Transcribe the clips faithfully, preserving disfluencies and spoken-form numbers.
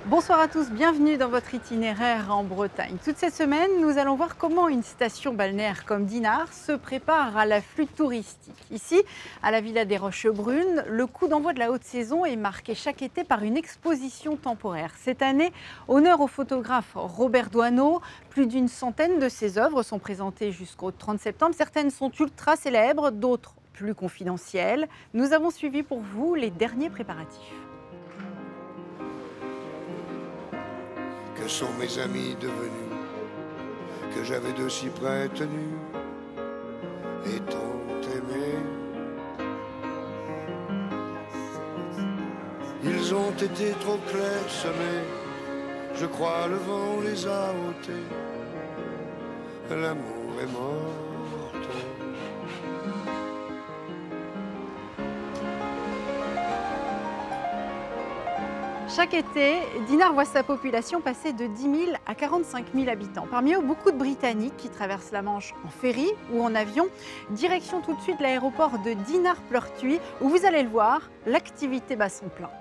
Bonsoir à tous, bienvenue dans votre itinéraire en Bretagne. Toute cette semaine, nous allons voir comment une station balnéaire comme Dinard se prépare à l'afflux touristique. Ici, à la Villa des Roches Brunes, le coup d'envoi de la haute saison est marqué chaque été par une exposition temporaire. Cette année, honneur au photographe Robert Doisneau. Plus d'une centaine de ses œuvres sont présentées jusqu'au trente septembre. Certaines sont ultra célèbres, d'autres plus confidentielles. Nous avons suivi pour vous les derniers préparatifs. Que sont mes amis devenus, que j'avais de si près tenus et tant aimés. Ils ont été trop clairsemés, je crois le vent les a ôtés, l'amour est morte. Chaque été, Dinard voit sa population passer de dix mille à quarante-cinq mille habitants. Parmi eux, beaucoup de Britanniques qui traversent la Manche en ferry ou en avion. Direction tout de suite l'aéroport de Dinard-Pleurtuis, où vous allez le voir, l'activité bat son plein.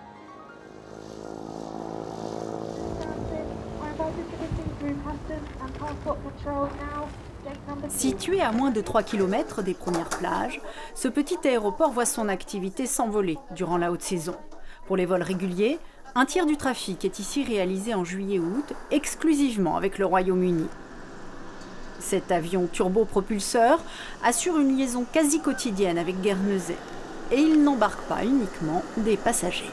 Situé à moins de trois kilomètres des premières plages, ce petit aéroport voit son activité s'envoler durant la haute saison. Pour les vols réguliers, un tiers du trafic est ici réalisé en juillet-août, exclusivement avec le Royaume-Uni. Cet avion turbopropulseur assure une liaison quasi quotidienne avec Guernesey. Et il n'embarque pas uniquement des passagers.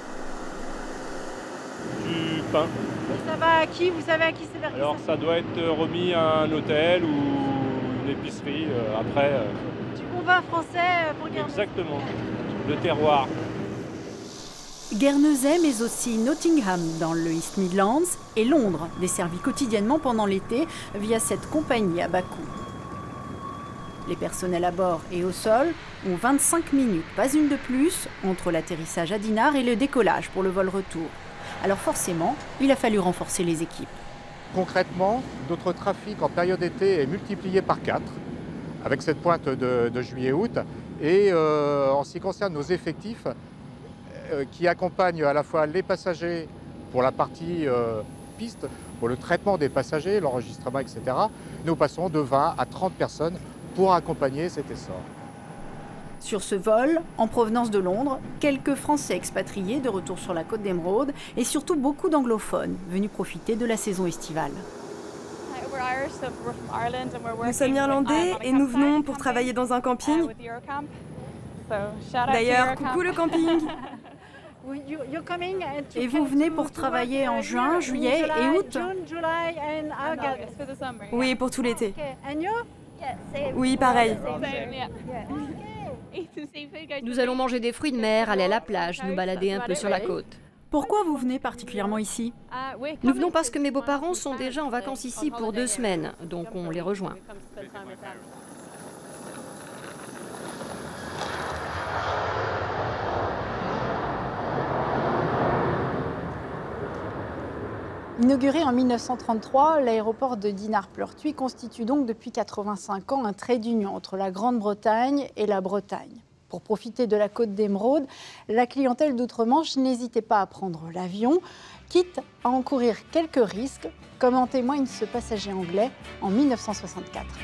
Du pain. Ça va à qui? Vous savez à qui c'est versé? Alors ça doit être remis à un hôtel ou une épicerie euh, après. Euh... Du bon vin français pour Guernesey. Exactement, le terroir. Guernesey, mais aussi Nottingham dans le East Midlands et Londres, desservis quotidiennement pendant l'été via cette compagnie à bas coût. Les personnels à bord et au sol ont vingt-cinq minutes, pas une de plus, entre l'atterrissage à Dinard et le décollage pour le vol retour. Alors forcément, il a fallu renforcer les équipes. Concrètement, notre trafic en période été est multiplié par quatre, avec cette pointe de, de juillet-août. Et euh, en ce qui concerne nos effectifs, qui accompagne à la fois les passagers pour la partie euh, piste, pour le traitement des passagers, l'enregistrement, et cetera. Nous passons de vingt à trente personnes pour accompagner cet essor. Sur ce vol, en provenance de Londres, quelques Français expatriés de retour sur la côte d'Émeraude et surtout beaucoup d'anglophones venus profiter de la saison estivale. Nous sommes irlandais et nous venons pour travailler dans un camping. D'ailleurs, coucou le camping! Et vous venez pour travailler en juin, juillet et août? Oui, pour tout l'été. Oui, pareil. Nous allons manger des fruits de mer, aller à la plage, nous balader un peu sur la côte. Pourquoi vous venez particulièrement ici? Nous venons parce que mes beaux-parents sont déjà en vacances ici pour deux semaines, donc on les rejoint. Inauguré en mille neuf cent trente-trois, l'aéroport de Dinard-Pleurtuis constitue donc depuis quatre-vingt-cinq ans un trait d'union entre la Grande-Bretagne et la Bretagne. Pour profiter de la côte d'Émeraude, la clientèle d'outre-Manche n'hésitait pas à prendre l'avion, quitte à encourir quelques risques, comme en témoigne ce passager anglais en mille neuf cent soixante-quatre.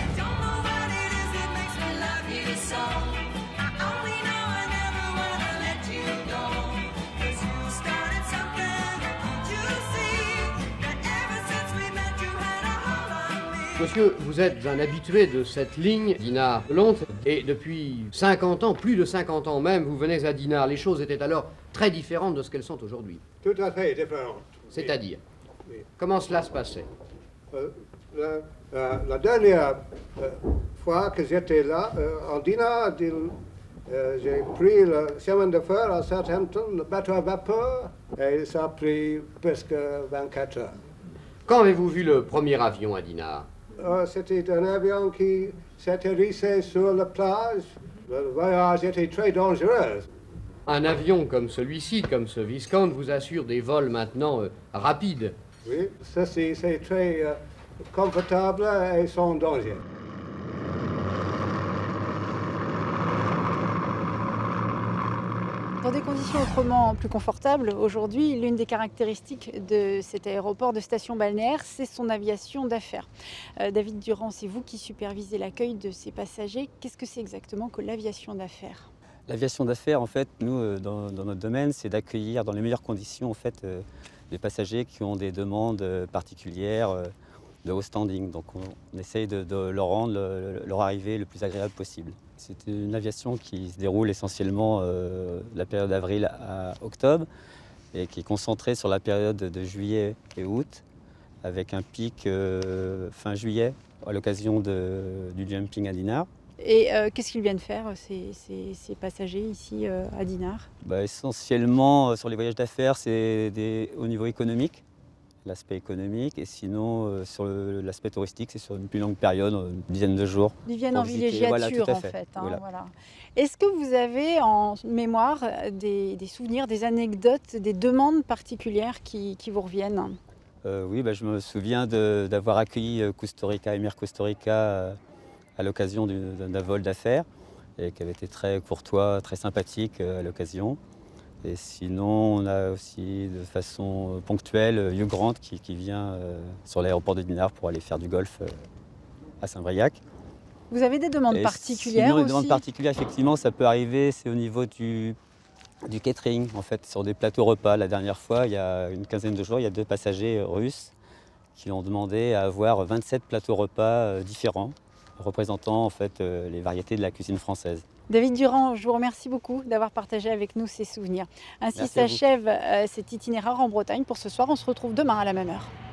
Monsieur, vous êtes un habitué de cette ligne Dinard-Londres et depuis cinquante ans, plus de cinquante ans même, vous venez à Dinard. Les choses étaient alors très différentes de ce qu'elles sont aujourd'hui. Tout à fait différentes. C'est-à-dire oui. Comment cela se passait? euh, la, euh, la dernière euh, fois que j'étais là, euh, en Dinard, euh, j'ai pris le chemin de fer à Southampton, le bateau à vapeur, et ça a pris presque vingt-quatre heures. Quand avez-vous vu le premier avion à Dinard? Euh, C'était un avion qui s'atterrissait sur la plage. Le voyage était très dangereux. Un avion comme celui-ci, comme ce Viscount, vous assure des vols maintenant euh, rapides. Oui, ceci c'est très euh, confortable et sans danger. Dans des conditions autrement plus confortables, aujourd'hui, l'une des caractéristiques de cet aéroport de station balnéaire, c'est son aviation d'affaires. Euh, David Durand, c'est vous qui supervisez l'accueil de ces passagers. Qu'est-ce que c'est exactement que l'aviation d'affaires? L'aviation d'affaires, en fait, nous, dans, dans notre domaine, c'est d'accueillir dans les meilleures conditions en fait, euh, les passagers qui ont des demandes particulières euh, de haut standing. Donc on, on essaye de, de leur rendre le, leur arrivée le plus agréable possible. C'est une aviation qui se déroule essentiellement euh, la période d'avril à octobre et qui est concentrée sur la période de juillet et août avec un pic euh, fin juillet à l'occasion du jumping à Dinard. Et euh, qu'est-ce qu'ils viennent faire ces, ces, ces passagers ici euh, à Dinard? Bah, essentiellement sur les voyages d'affaires, c'est au niveau économique, l'aspect économique, et sinon euh, sur l'aspect touristique, c'est sur une plus longue période, une dizaine de jours. Ils viennent en villégiature voilà, en fait. fait. Hein, voilà. Voilà. Est-ce que vous avez en mémoire des, des souvenirs, des anecdotes, des demandes particulières qui, qui vous reviennent? euh, Oui, bah, je me souviens d'avoir accueilli Kusturica, Émir Kusturica euh, à l'occasion d'un vol d'affaires et qui avait été très courtois, très sympathique euh, à l'occasion. Et sinon, on a aussi de façon ponctuelle Hugh Grant qui, qui vient euh, sur l'aéroport de Dinard pour aller faire du golf euh, à Saint-Briac. Vous avez des demandes Et particulières sinon, aussi? Les demandes particulières, effectivement, ça peut arriver, c'est au niveau du, du catering, en fait, sur des plateaux repas. La dernière fois, il y a une quinzaine de jours, il y a deux passagers russes qui ont demandé à avoir vingt-sept plateaux repas euh, différents, représentant en fait euh, les variétés de la cuisine française. David Durand, je vous remercie beaucoup d'avoir partagé avec nous ces souvenirs. Ainsi s'achève euh, cet itinéraire en Bretagne pour ce soir. On se retrouve demain à la même heure.